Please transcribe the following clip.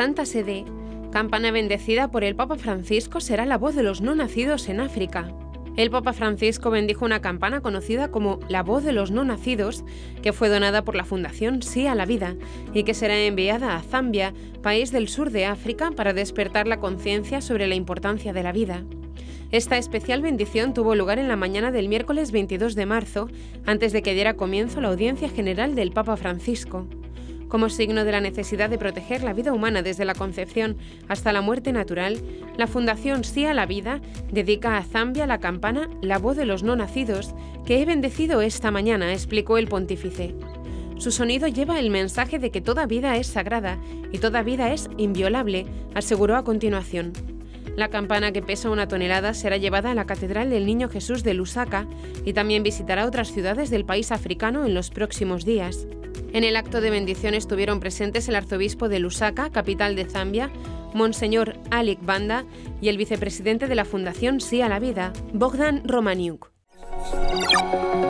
Santa Sede, campana bendecida por el Papa Francisco, será la voz de los no nacidos en África. El Papa Francisco bendijo una campana conocida como la voz de los no nacidos, que fue donada por la Fundación Sí a la Vida y que será enviada a Zambia, país del sur de África, para despertar la conciencia sobre la importancia de la vida. Esta especial bendición tuvo lugar en la mañana del miércoles 22 de marzo, antes de que diera comienzo la audiencia general del Papa Francisco. Como signo de la necesidad de proteger la vida humana desde la concepción hasta la muerte natural, la Fundación Sí a la Vida dedica a Zambia la campana La voz de los no nacidos, que he bendecido esta mañana, explicó el pontífice. Su sonido lleva el mensaje de que toda vida es sagrada y toda vida es inviolable, aseguró a continuación. La campana, que pesa 1 tonelada, será llevada a la Catedral del Niño Jesús de Lusaka y también visitará otras ciudades del país africano en los próximos días. En el acto de bendición estuvieron presentes el arzobispo de Lusaka, capital de Zambia, Monseñor Alik Banda, y el vicepresidente de la Fundación Sí a la Vida, Bogdan Romaniuk.